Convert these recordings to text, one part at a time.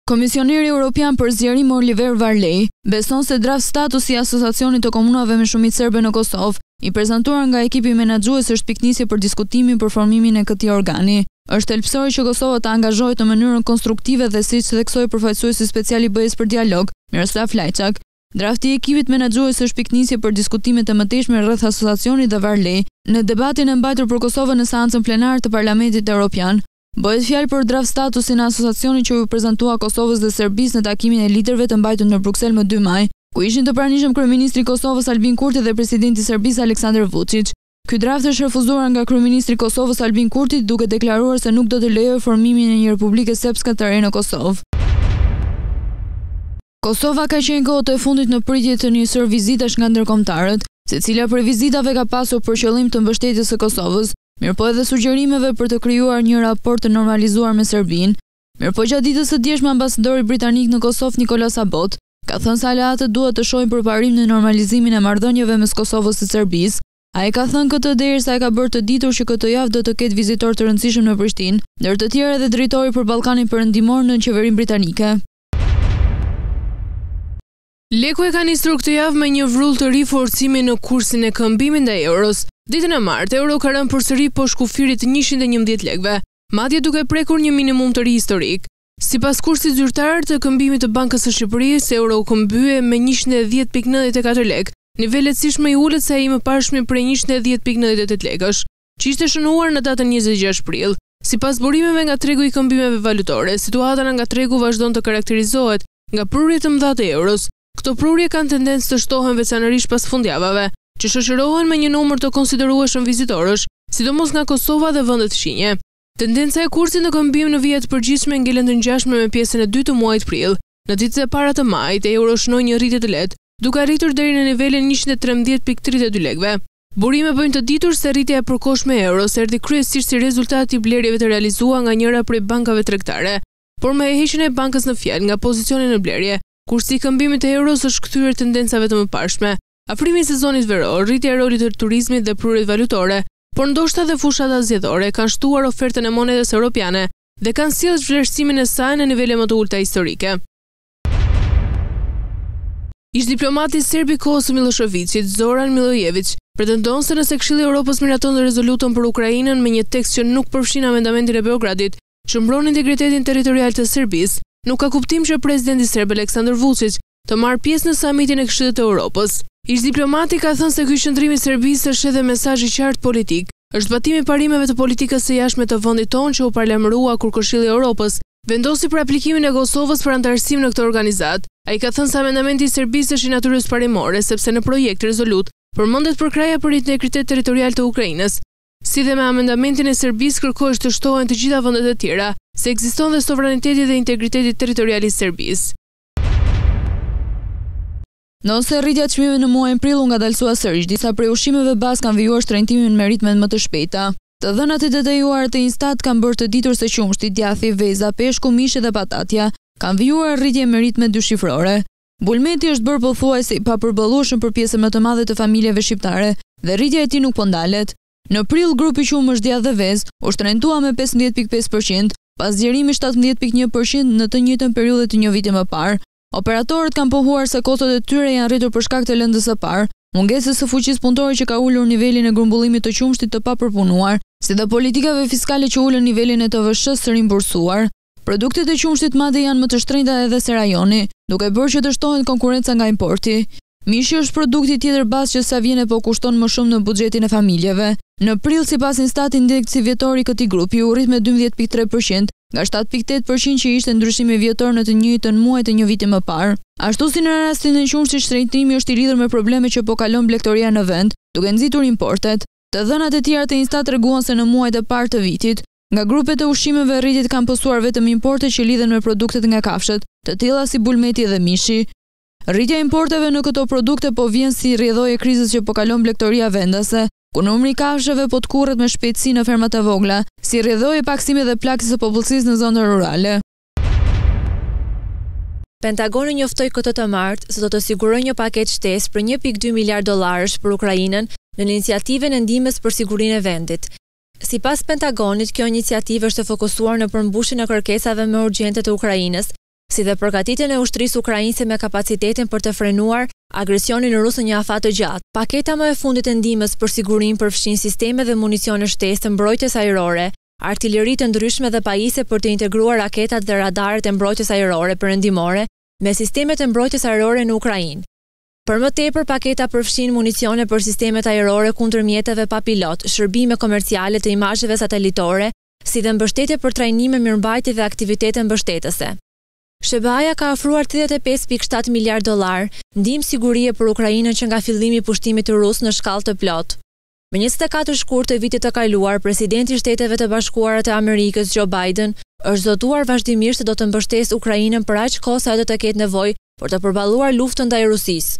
Komisioneri Evropian për zgjerim Oliver Varlej beson se draft statusi i Asociacionit të Komunave me Shumicë Serbe në Kosovë, i prezantuar nga ekipi menaxhues, është piknisje për diskutimin për formimin e këtij organi. Është thelbësore që Kosova të angazhohet në mënyrën konstruktive dhe siç theksoi përfaqësuesi special i BE-s për dialog, Miroslav Lajçak, drafti i ekipit menaxhues është piknisje për diskutimet e mëtejshme rreth asociacionit dhe Varlej. Në debatin e mbajtur për Kosovën në seancën plenare të Parlamentit Evropian, bëhet fjalë për draft statusin e asociacionit që u prezantua Kosovës dhe Serbisë në takimin e liderëve të mbajtur në Bruksel më 2 maj, ku ishin të pranishëm kryeministri i Kosovës Albin Kurti dhe presidenti i Serbisë Aleksandar Vučić. Ky draft është refuzuar nga kryeministri i Kosovës Albin Kurti, duke deklaruar se nuk do të lejojë formimin e një Republike Serbske të re në Kosovë. Kosova ka qenë kohët e fundit në pritje të nisur vizitash nga ndërkombëtarët, secila prej vizitave ka pasur për qëllim të mbështetjes së Kosovës, mirëpo edhe sugjerimeve për të krijuar një raport të normalizuar me Serbinë. Mirëpo gjatë ditës së djeshme ambasadori britanik në Kosovë Nicolas Abbott ka thënë se aleatët duhet të shohin përparim në normalizimin e marrëdhënieve mes Kosovës dhe Serbisë. Ai ka thënë këtë derisa e ka bërë të ditur që këtë javë do të ketë vizitor të rëndësishëm në Prishtinë, ndër të tjerë edhe drejtori për Ballkanin Perëndimor në qeverinë britanike. Leku e ka nisur këtë javë me një vrull të ri forcimi në kursin e këmbimit ndaj euros. Ditën e martë, euro ka rënë përsëri poshtë kufirit 111 lekëve, madje duke prekur një minimum të ri historik. Sipas kursit zyrtar të këmbimit të Bankës së Shqipërisë, euro këmbye me 110.94 lekë, nivelet siç më i ulët se ai më parshmi prej 110.98 lekësh, që ishte shënuar në datën 26 prill. Sipas burimeve nga tregu i këmbimeve valutore, situata nga tregu vazhdon të karakterizohet nga prurje të mëdha të euros. Këto prurje kanë tendencë të shtohen veçanërisht pas fundjavave, që shoqërohen me një numër të konsiderueshëm vizitorësh, sidomos nga Kosova dhe vendet shinje. Tendenca e kursit në këmbim në vija të përgjithshme ngelen të ngjashme me pjesën e dytë të muajit prill. Në ditët e para të majit, euro shnoi një rritje të lehtë, duke arritur deri në nivelin 113.32 lekëve. Burime bëjnë të ditur se rritja e përkohshme e euros erdhi kryesisht si rezultat i blerjeve të realizuara nga njëra prej bankave tregtare, por me e heqjen e bankës në fjalë nga pozicioni në blerje, kursi i këmbimit të euros është kthyer tendencave të mëparshme. Afrimi i sezonit veror, rritja e rolit të turizmit dhe prurjet valutore, por ndoshta dhe fushat zgjedhore kanë shtuar ofertën e monedës europiane dhe kanë sjellë vlerësimin e saj në nivele më të ulta historike. Ish diplomati serb i Kosovës Miloševićit, Zoran Milojević, pretendon se nëse Këshilli i Evropës miraton rezolutën për Ukrainën me një tekst që nuk përfshin amendamentin e Beogradit, që mbron integritetin territorial të Serbisë, nuk ka kuptim që presidenti serb Aleksandar Vučić të marrë pjesë në samitin e Këshillit të Evropës. Ish diplomati ka thënë se ky qëndrim i Serbisë është edhe mesazh i qartë politik, është zbatimi i parimeve të politikës së jashtme të vendit tonë që u parlamërua kur Këshilli i Evropës vendosi për aplikimin e Kosovës për anëtarësim në këtë organizat. Ai ka thënë se amendamenti i Serbisë është i natyrës parimore, sepse në projekt rezolut përmendet përkraja për integritet territorial të Ukrainës. Si dhe me amendamentin e Serbisë kërkohet të shtohen të gjitha vendet e tjera, se ekziston dhe sovraniteti dhe integriteti territorial i Serbisë. Nëse rritja e çmimeve në muajin prill u ngadalsua sërish, disa prej ushqimeve bazë kanë vijuar shtrëngtimin me ritme më të shpejta. Të dhënat e detajuara të Instat kanë bërë të ditur se qumshti, djathi, veza, peshku, mishi dhe patatja kanë vijuar rritje me ritme dyshifrore. Bulmeti është bërë pothuajse i papërballlueshëm për pjesën më të madhe të familjeve shqiptare dhe rritja e tij nuk po ndalet. Në prill grupi qumësh, djath dhe vezë u shtrëngtua me 15.5%, pas zgjerimi 17.1% në të njëjtën periudhë të një viti më parë. Operatorët kanë pohuar se kostot e tyre janë rritur për shkak të lëndës së parë, mungesës së fuqisë punëtore që ka ulur nivelin e grumbullimit të qumshtit të papërpunuar, si dhe politikave fiskale që ulën nivelin e TVSH-s së rimbursuar. Produktet e qumshtit madje janë më të shtrenjta edhe se rajoni, duke bërë që të shtohen konkurrenca nga importi. Mishi është produkti tjetër bazë që sa vjen po kushton më shumë në buxhetin e familjeve. Në prill, sipas Instat, indeksi vjetor i këtij grupi u rrit me 12.3%, nga 7.8% që ishte ndryshimi vjetor në të njëjtën muaj të një viti më parë. Ashtu si në rastin e qumshtit, shtrëngtimi është i lidhur me probleme që po kalon blegtoria në vend, duke nxitur importet. Të dhënat e tjera të Instat treguan se në muajt e parë të vitit, nga grupet e ushqimeve rritjet kanë pësuar vetëm importet që lidhen me produktet nga kafshët, të tilla si bulmeti dhe mishi. Rritja e importeve në këto produkte po vjen si rrjedhojë e krizës që po kalon blegtoria vendase, ku numri i kafshëve po të kurret me shpejtësi në fermat e vogla, si rrjedhojë e paksimit dhe plagës së popullsisë në zonat rurale. Pentagoni njoftoi këtë të martë se do të sigurojë një paketë shtesë për 1.2 miliard dollarësh për Ukrainën në iniciativën e ndihmës për sigurinë e vendit. Sipas Pentagonit, kjo iniciativë është fokusuar në përmbushjen e kërkesave më urgjente të Ukrainës, si dhe përgatitjen e ushtrisë ukrainase me kapacitetin për të frenuar agresionin rus në një afat të gjatë. Paketa më e fundit e ndihmës për sigurinë përfshin sisteme dhe municione shtesë, mbrojtjes ajrore, artilleri të ndryshme dhe pajisje për të integruar raketat dhe radaret e mbrojtjes ajrore perëndimore me sistemet e mbrojtjes ajrore në Ukrainë. Për më tepër, paketa përfshin municione për sistemet ajrore kundër mjeteve pa pilot, shërbime komerciale të imazheve satelitore, si dhe mbështetje për trajnime mirëmbajtje dhe aktivitete mbështetëse. SHBA ka ofruar 35.7 miliard dollar ndihmë sigurie për Ukrainën që nga fillimi i pushtimit rus në shkallë të plotë. Më 24 shkurt të vitit të kaluar, presidenti i Shteteve të Bashkuara të Amerikës Joe Biden është zotuar vazhdimisht se do të mbështesë Ukrainën për aq kohë sa do të ketë nevojë për të përballuar luftën ndaj Rusisë.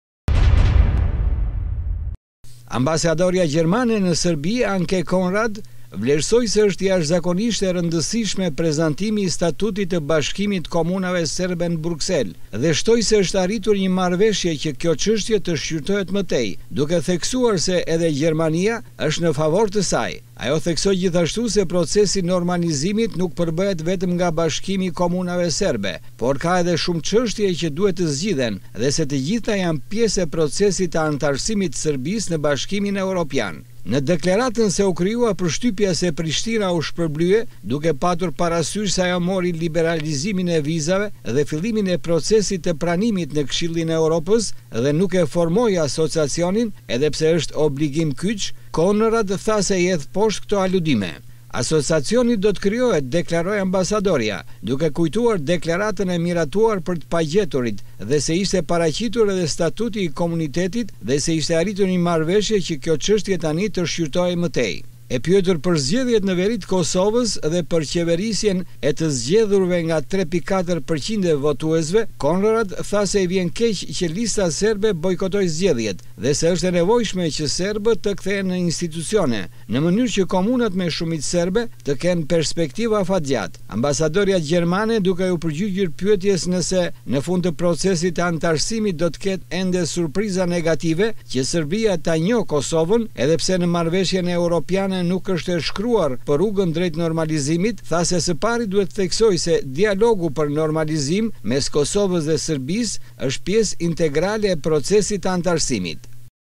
Ambasadorja gjermane në Serbi, Anke Konrad, vlerësoi se është jashtëzakonisht e rëndësishme prezantimi i statutit të Bashkimit Komunave Serbe në Bruksel dhe shtoi se është arritur një marrëveshje që kjo çështje të shqyrtohet më tej, duke theksuar se edhe Gjermania është në favor të saj. Ajo theksoi gjithashtu se procesi i normalizimit nuk përbëhet vetëm nga Bashkimi i Komunave Serbe, por ka edhe shumë çështje që duhet të zgjidhen dhe se të gjitha janë pjesë e procesit të anëtarësimit të Serbisë në Bashkimin Evropian. Në deklaratën se u krijua përshtypja se Prishtina u shpërblye, duke patur parasysh se ajo mori liberalizimin e vizave dhe fillimin e procesit të pranimit në Këshillin e Europës dhe nuk e formoi asociacionin, edhe pse është obligim kyç, Konrad tha se jedh poshtë këto aludime. Asociacioni do të krijohet, deklaroi ambasadorja, duke kujtuar deklaratën e miratuar për të pagjeturit dhe se ishte paraqitur edhe statuti i komunitetit dhe se ishte arritur një marrëveshje që kjo çështje tani të shqyrtohej më tej. E pyetur për zgjedhjet në veri të Kosovës dhe për qeverisjen e të zgjedhurve nga 3.4% e votuesve, Konrad tha se i vjen keq që lista serbe bojkotoi zgjedhjet dhe se është e nevojshme që serbët të kthehen në institucione, në mënyrë që komunat me shumicë serbe të kenë perspektiva afatgjatë. Ambasadorja gjermane, duke u përgjigjur pyetjes nëse në fund të procesit të anëtarësimit do të ketë ende surpriza negative që Serbia ta njohë Kosovën, edhe pse në marrëveshjen europiane nuk është e shkruar për rrugën drejt normalizimit, tha se së pari duhet theksoj se dialogu për normalizim mes Kosovës dhe Serbisë është pjesë integrale e procesit të anëtarësimit.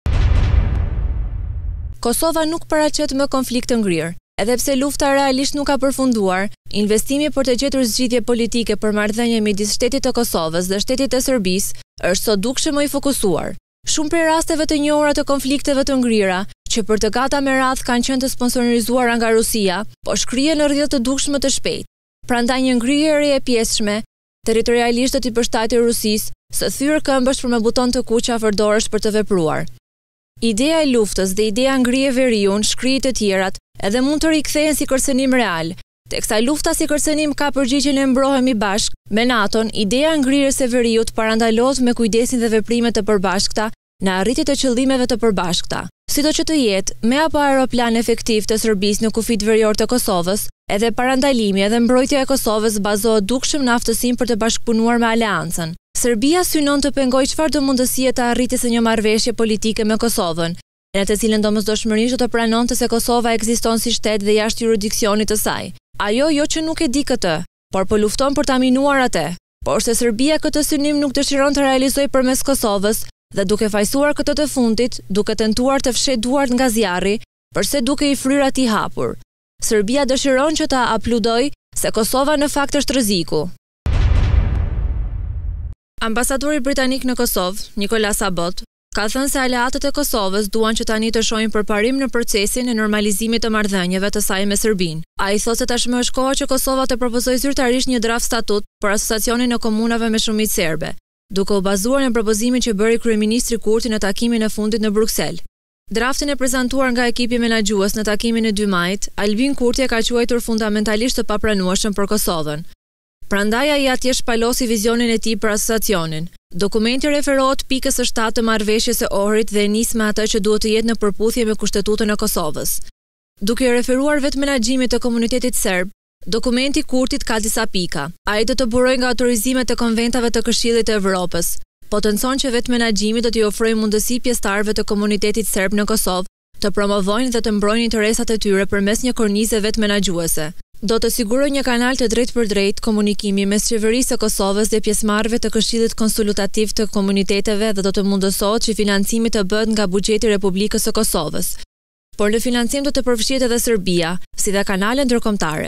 Kosova nuk paraqet më konflikt të ngrirë. Edhe pse lufta realisht nuk ka përfunduar, investimi për të gjetur zgjidhje politike për marrëdhënie midis shtetit të Kosovës dhe shtetit të Serbisë është sot dukshëm më i fokusuar. Shumë prej rasteve të njohura të konflikteve të ngrira, që për të gata me radh kanë qenë të sponsorizuara nga Rusia, po shkrihen në rrjedhë të dukshme të shpejtë. Prandaj një ngrirje e re e pjesshme, territorialisht do t'i përshtatet Rusisë, së thyrë këmbësh për me buton të kuqa përdorësh për të vepruar. Ideja e luftës dhe ideja ngrije veriun, shkrijit të tjerat, edhe mund të rikthehen si kërcënim real. Teksa lufta si kërcënim ka përgjigjen e mbrohemi bashk me NATO-n, ideja ngrirjes së veriut parandalohet me kujdesin dhe veprimet të përbashkëta në arritje të qëllimeve të përbashkëta. Sido që të jetë, me apo aeroplan efektiv të Serbisë në kufit verior të Kosovës, edhe parandalimi edhe mbrojtja e Kosovës bazohet dukshëm në aftësinë për të bashkëpunuar me aleancën. Serbia synon të pengojë çfarëdo mundësie të arritjes së një marrëveshje politike me Kosovën, në të cilën domosdoshmërisht do të pranonte se Kosova ekziston si shtet dhe jashtë jurisdiksionit të saj. Ajo jo që nuk e di këtë, por po lufton për ta minuar atë. Por se Serbia këtë synim nuk dëshiron të realizojë përmes Kosovës, dhe duke fajsuar këtë të fundit, duke tentuar të fshet duart nga zjarri, përse duke i fryrë atij hapur. Serbia dëshiron që ta apludoj se Kosova në fakt është rreziku. Ambasadori britanik në Kosovë, Nicolas Abbott, ka thënë se aleatët e Kosovës duan që tani të shohin përparim në procesin e normalizimit të marrëdhënieve të saj me Serbinë. Ai thotë se tashmë është koha që Kosova të propozojë zyrtarisht një draft statut për asociacionin e komunave me shumicë serbe, duke u bazuar në propozimin që bëri kryeministri Kurti në takimin e fundit në Bruksel. Draftin e prezantuar nga ekipi menaxhues në takimin e 2 majit, Albin Kurti e ka quajtur fundamentalisht të papranueshëm për Kosovën. Prandaj ai atje shpalosi vizionin e tij për asociacionin. Dokumenti referohet pikës së 7 të marrëveshjes së Ohrit dhe nis me atë që duhet të jetë në përputhje me kushtetutën e Kosovës. Duke referuar vetë menaxhimit të komunitetit serb, dokumenti Kurtit ka disa pika. Ai do të burojë nga autorizimet e konventave të Këshillit të Evropës. Potencon që vetë menaxhimi do t'i ofrojë mundësi pjesëtarëve të komunitetit serb në Kosovë të promovojnë dhe të mbrojnë interesat e tyre përmes një kornize vetë menaxhuese. Do të siguroj një kanal të drejtë për drejtë komunikimi mes qeverisë së Kosovës dhe pjesëmarrëve të Këshillit Konsultativ të Komuniteteve dhe do të mundësohet që financimi të bëhet nga buxheti i Republikës së Kosovës. Por në financim do të përfshihet edhe Serbia, si dhe kanale ndërkombëtare.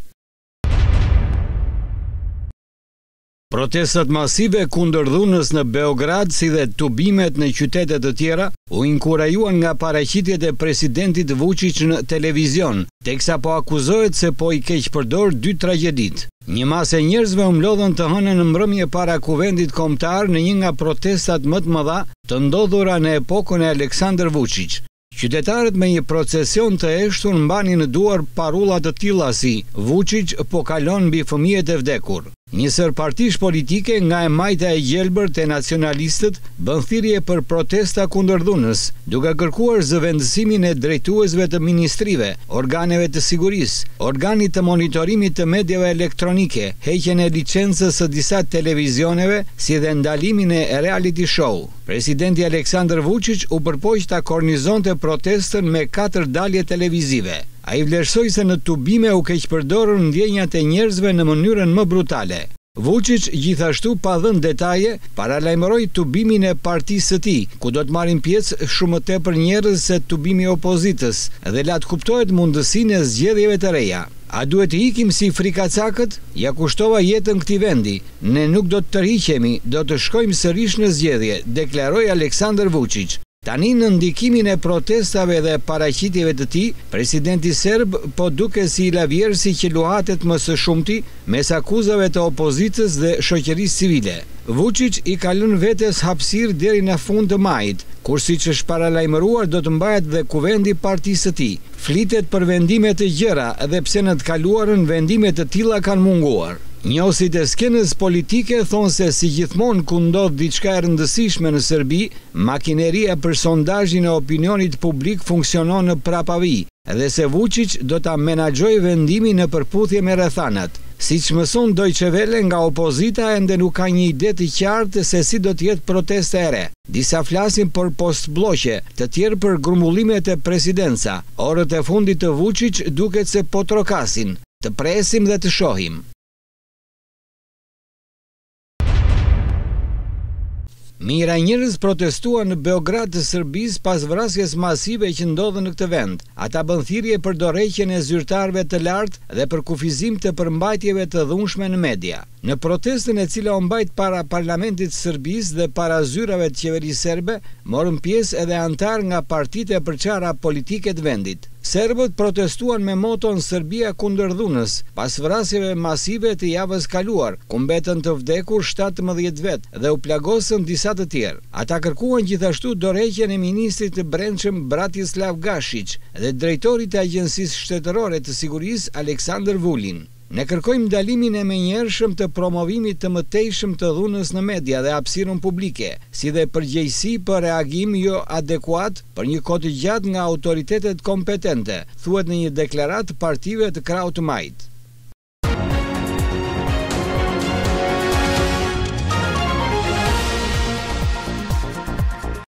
Protestat masive kundër dhunës në Beograd si dhe tubimet në qytete të tjera u inkurajuan nga paraqitjet e presidentit Vučić në televizion, teksa po akuzohet se po i keqpërdor dy tragjedit. Një masë e njerëzve u mlodhën të hënën në mbrëmje para kuvendit kombëtar në një nga protestat më të mëdha të ndodhura në epokën e Aleksandar Vučić. Qytetarët me një procesion të eshtur mbani në duar parulla të tilla si Vučić po kalon mbi fëmijët e vdekur. Njësër partish politike nga e majta e gjelbër të nacionalistët bën thirrje për protesta kundër dhunës, duke kërkuar zëvendësimin e drejtuesve të ministrive, organeve të sigurisë, organit të monitorimit të mediave elektronike, heqjen e licencës së disa televizioneve, si dhe ndalimin e reality show. Presidenti Aleksandar Vučić u përpoq ta kornizonte protestën me 4 dalje televizive. A i vlerësoi se në tubime u keqpërdorën ndjenjat e njerëzve në mënyrën më brutale. Vučić gjithashtu pa dhënë detaje, paralajmëroi tubimin e partisë së tij, ku do të marrin pjesë shumë më tepër njerëz se tubimi i opozitës, dhe la të kuptohet mundësinë e zgjedhjeve të reja. A duhet të ikim si frikacakët? Ja kushtova jetën këtij vendi. Ne nuk do të tërhiqemi, do të shkojmë sërish në zgjedhje, deklaroi Aleksandar Vučić. Tani në ndikimin e protestave dhe paraqitjeve të tij, presidenti serb po duke si i lavjerësi që luhatet më së shumti mes akuzave të opozitës dhe shoqërisë civile. Vučić i ka lënë vetes hapësirë deri në fund të majit, kur siç është paralajmëruar do të mbahet dhe kuvendi i partisë së tij. Flitet për vendime të gjëra edhe pse në të kaluarën vendime të tilla kanë munguar. Njohësit e skenës politike thonë se si gjithmonë ku ndodh diçka e rëndësishme në Serbi, makineria për sondazhin e opinionit publik funksionon në prapavi, dhe se Vučić do ta menaxhojë vendimin në përputhje me rrethanat. Siç mëson Deutsche Welle, nga opozita ende nuk ka një ide të qartë se si do të jetë protesta e re. Disa flasin për postbllokje, të tjerë për grumbullimet e presidenca. Orët e fundit të Vučić duket se po trokasin. Të presim dhe të shohim. Mijëra njerëz protestuan në Beograd të Serbisë pas vrasjes masive që ndodhen në këtë vend. Ata bën thirrje për dorëheqjen e zyrtarëve të lartë dhe për kufizim të përmbajtjeve të dhunshme në media. Në protestën e cila u mbajt para parlamentit të Serbisë dhe para zyrave të qeverisë serbe, morën pjesë edhe antar nga partitë e përçara politike të vendit. Serbët protestuan me moton Serbia kundër dhunës, pas vrasjeve masive të javës kaluar, ku mbetën të vdekur 17 vet dhe u plagosën disa të tjerë. Ata kërkuan gjithashtu dorëheqjen e ministrit të brendshëm Bratislav Gašić dhe drejtorit të Agjencisë Shtetërore të Sigurisë Aleksandar Vulin. Ne kërkojmë ndalimin e menjëhershëm të promovimit të mëtejshëm të dhunës në media dhe hapësirën publike, si dhe përgjegjësi për reagim jo adekuat për një kohë të gjatë nga autoritetet kompetente, thuhet në një deklaratë partive të krahut të majit.